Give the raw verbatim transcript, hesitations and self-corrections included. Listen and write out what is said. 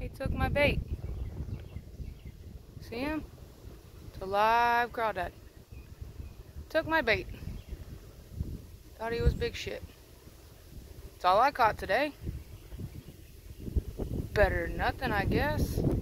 took my bait. See him? It's a live crawdad. Took my bait. Thought he was big shit. That's all I caught today. Better than nothing, I guess.